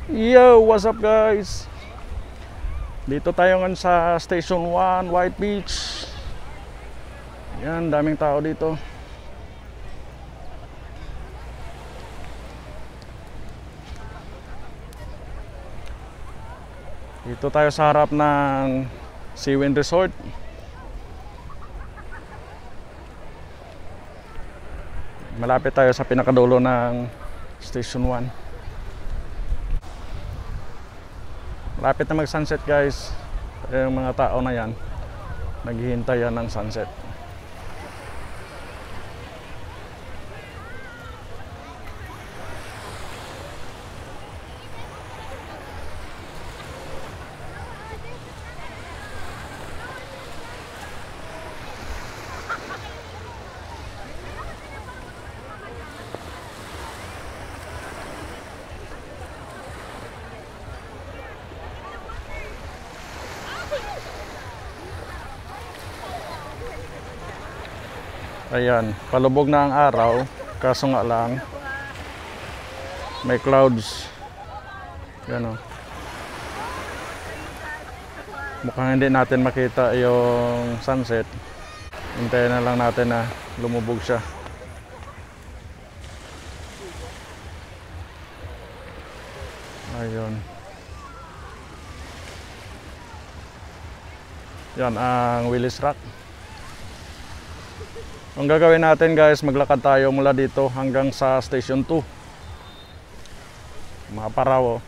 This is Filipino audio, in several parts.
Yo, what's up guys? Dito tayo ngayon sa Station 1, White Beach. Yan, daming tao dito. Dito tayo sa harap ng Seawind Resort. Malapit tayo sa pinakadulo ng Station 1. Malapit na mag-sunset guys. Yung mga tao na yan naghihintay yan ng sunset. Ayan, palubog na ang araw, kaso nga lang may clouds. Yan o. Mukhang hindi natin makita yung sunset. Hintayin na lang natin na lumubog siya. Ayun. Yan ang Willis Rock. Ang gagawin natin guys, maglakad tayo mula dito hanggang sa Station 2. Mga Paraw.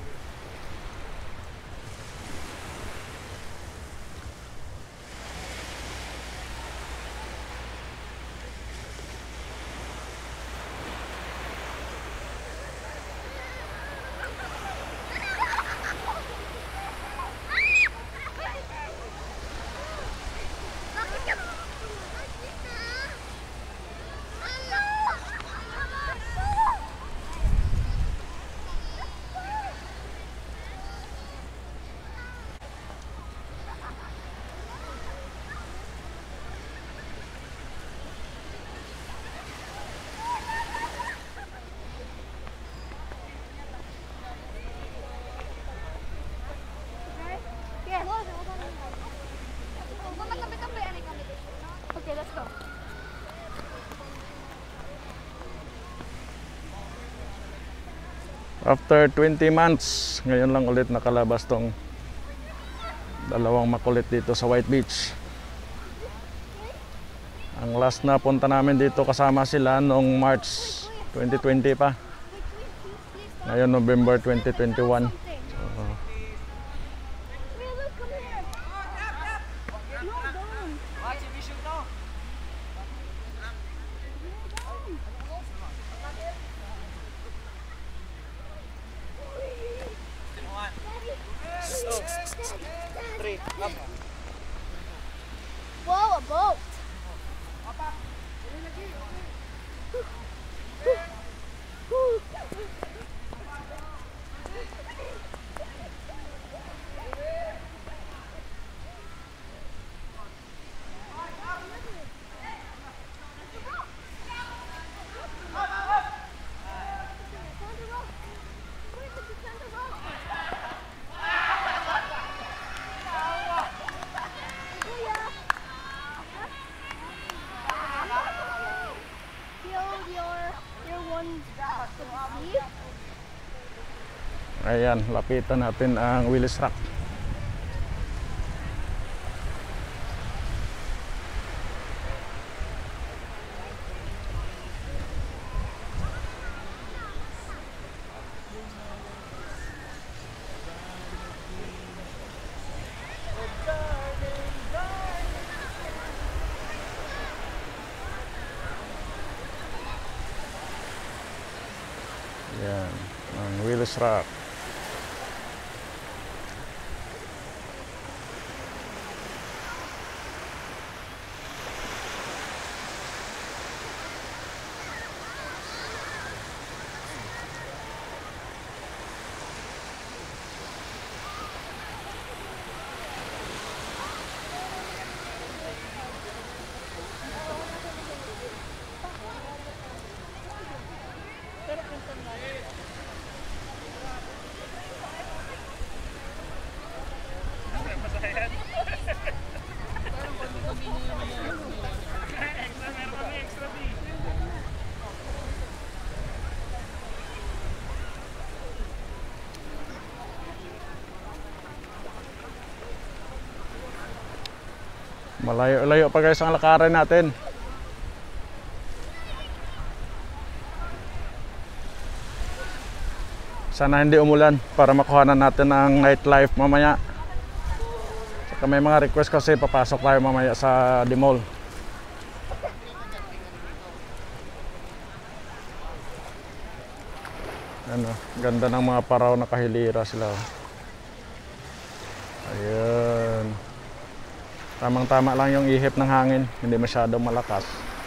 Okay, let's go. After 20 months, ngayon lang ulit nakalabas tong dalawang makulit dito sa White Beach. Ang last na punta namin dito kasama sila noong March 2020 pa. Ngayon November 2021. Whoa, a boat. Ayan, lapitan natin ang Willis Rock. Ayan, ang Willis Rock. Malayo-layo pa guys ang lakarin natin. Sana hindi umulan para makuhanan natin ang nightlife mamaya. Saka may mga request kasi papasok tayo mamaya sa the mall. Ano, ganda ng mga paraw, nakahilira sila. Ayun. Tamang-tama lang yung ihip ng hangin, hindi masyadong malakas.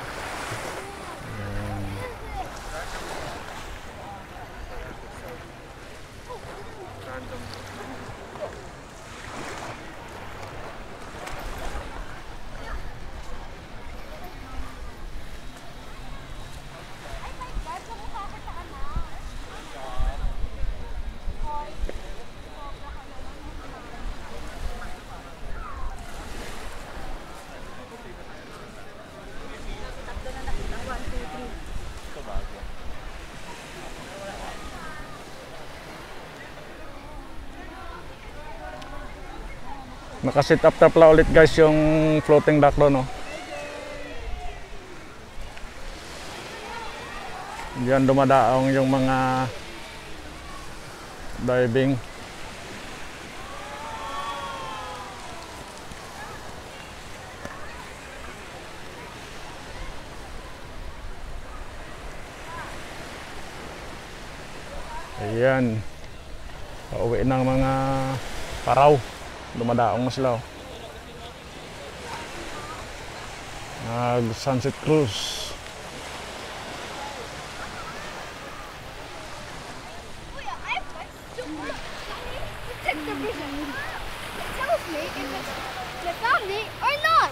Naka-sit up pala ulit guys yung floating dock doon, no? Diyan dumadaong yung mga diving. Ayan. Pauwi ng mga paraw. Dumadaong na sila. Nag-sunset cruise. Tells me if it's your family or not.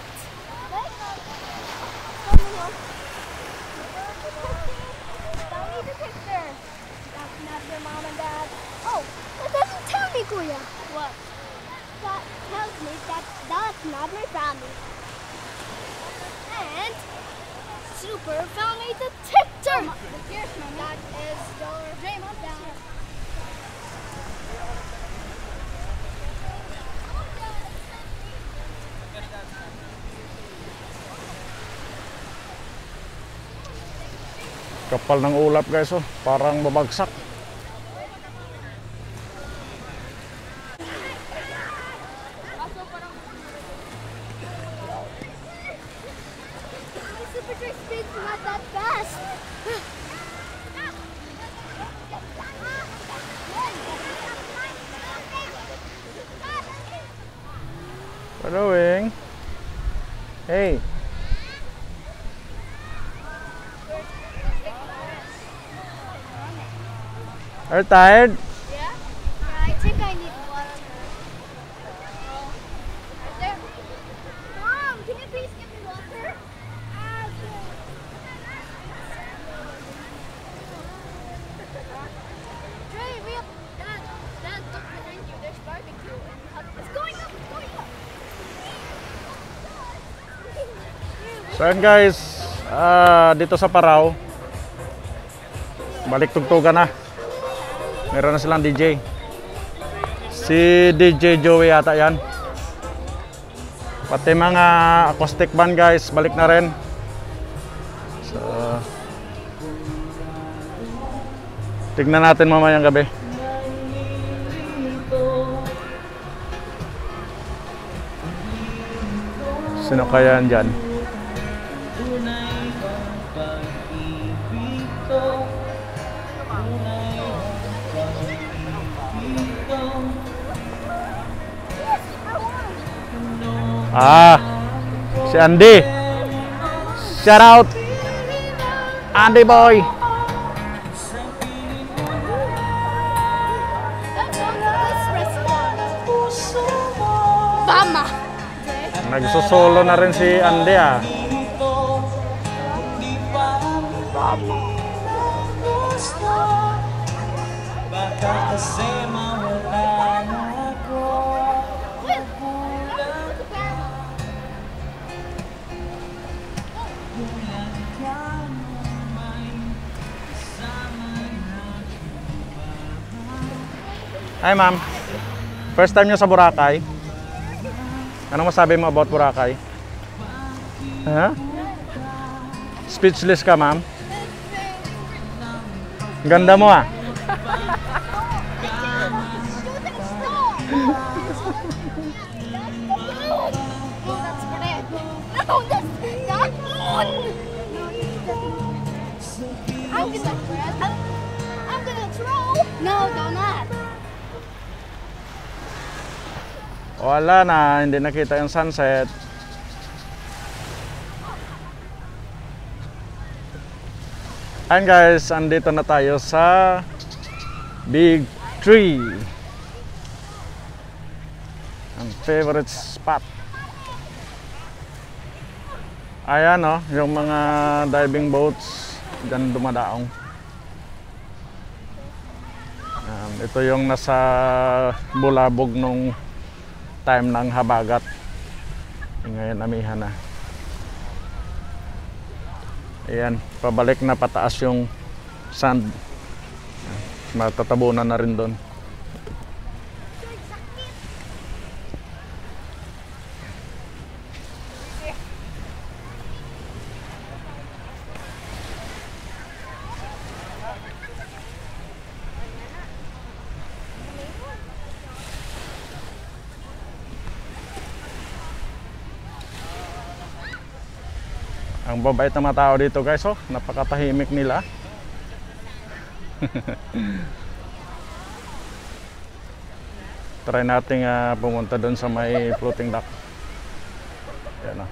Family detector. That's not your mom and dad. Oh, that doesn't tell me, Kuya. What? That tells me that that's not my family. And super family detector. Here's mommy. That is your dad. Kapal ng ulap guys, oh, parang babagsak. Super speed's not that fast. Following. Hey. Are you tired? Yeah? I think I need water. Right there. Mom, can you please give me water? Dre, we have... Dad, look behind you. There's barbecue. It's going up, it's going up. So yan guys, dito sa Paraw, balik tugtugan na. Meron na silang DJ. Si DJ Joey yata yan. Pati mga acoustic band guys, balik na rin. So, tignan natin mamayang gabi. Sino kaya dyan? Si Andy. Shout out Andy boy. Mama. Nagsusolo na rin si Andy ah. Hi ma'am. First time nyo sa Boracay? Anong masabi mo about Boracay? Ha? Speechless ka, ma'am? Ganda mo ah. I'm gonna throw. No, don't. Wala na, hindi nakita yung sunset. Ayan guys, andito na tayo sa Big Tree. Ang favorite spot. Ayan o, yung mga diving boats dyan dumadaong. Ito yung nasa bulabog nung time ng habagat. Ngayon amihan na. Ayan, pabalik na pataas yung sand. Matatabunan na rin doon. Ang babait ng mga tao dito guys, oh, napakatahimik nila. Try nating pumunta doon sa may floating dock. Yan, oh.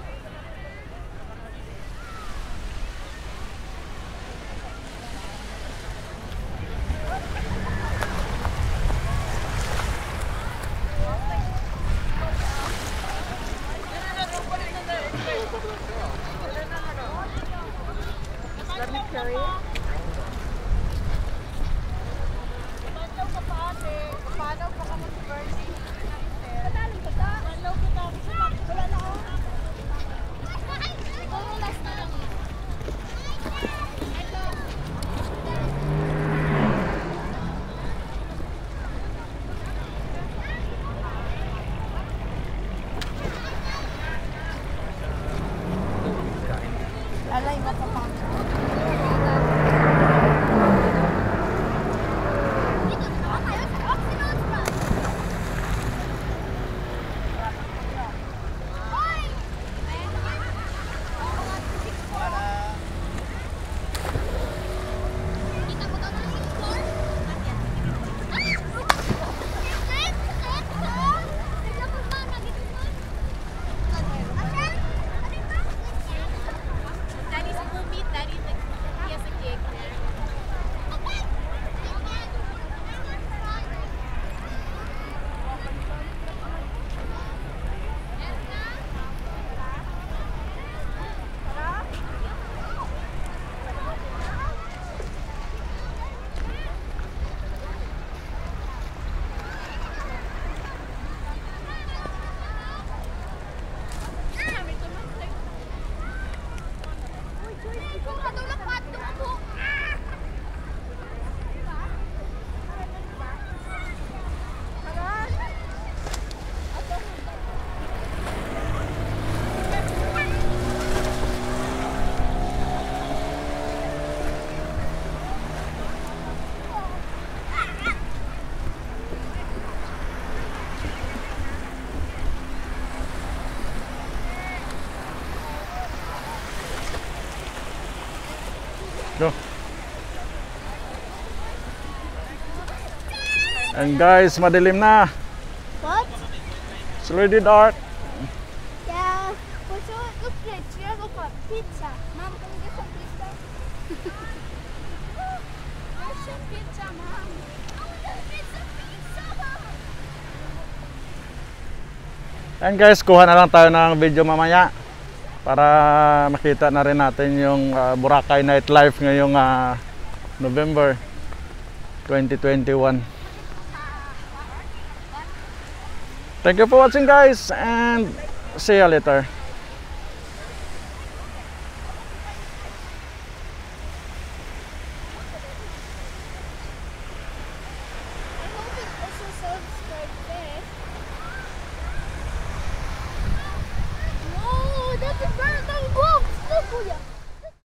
Go. And guys, madilim na. What? It's already dark. Yeah. What's your look like? We're going for pizza. Mom, can we get some pizza? Where's your pizza, Mom? I want to get some pizza, Mom. And guys, kuha na lang tayo ng video mamaya para makita na rin natin yung Boracay nightlife ngayong November 2021. Thank you for watching guys and see you later.